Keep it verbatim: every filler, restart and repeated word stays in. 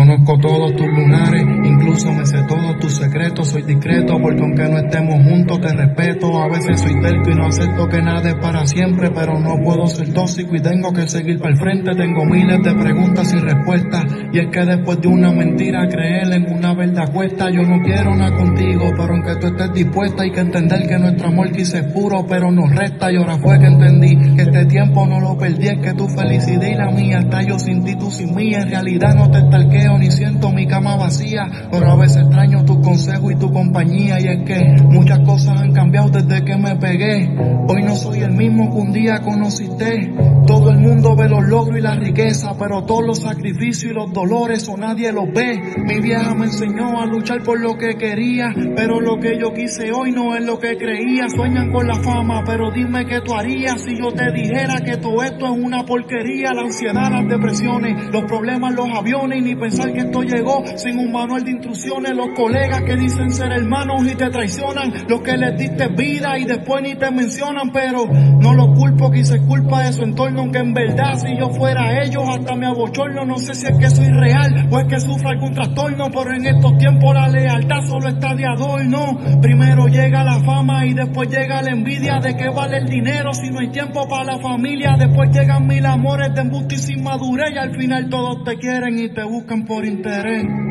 Conozco todos tus lunares, incluso me sé todos tus secretos. Soy discreto porque aunque no estemos juntos te respeto. A veces soy terco y no acepto que nada es para siempre, pero no puedo ser tóxico y tengo que seguir para el frente. Tengo miles de preguntas sin respuestas, y es que después de una mentira creer en una verdad cuesta. Yo no quiero nada contigo, pero aunque tú estés dispuesta hay que entender que nuestro amor quizá es puro, pero nos resta. Y ahora fue que entendí que este tiempo no lo perdí, es que tu felicidad y la mía está yo sin ti, tú sin mí. En realidad no te estalqueo ni siento mi cama vacía, pero a veces extraño tu consejo y tu compañía. Y es que muchas cosas han cambiado desde que me pegué. Hoy no soy el mismo que un día conociste. Todo el mundo ve los logros y la riqueza, pero todos los sacrificios y los dolores o nadie los ve. Mi vieja me enseñó a luchar por lo que quería, pero lo que yo quise hoy no es lo que creía. Sueñan con la fama, pero dime qué tú harías si yo te dijera que todo esto es una porquería. La ansiedad, las depresiones, los problemas, los aviones, y ni pensar que esto llegó sin un manual de instrucciones. Los colegas que dicen ser hermanos y te traicionan, los que les diste vida y después ni te mencionan. Pero no los culpo, quizá es culpa de su entorno, aunque en verdad si yo fuera ellos hasta me abochorno. No sé si es que soy real o es que sufro algún trastorno, pero en estos tiempos la lealtad solo está de adorno. Primero llega la fama y después llega la envidia. ¿De qué vale el dinero si no hay tiempo para la familia? Después llegan mil amores de embuste y sin madurez, y al final todos te quieren y te buscan por interés.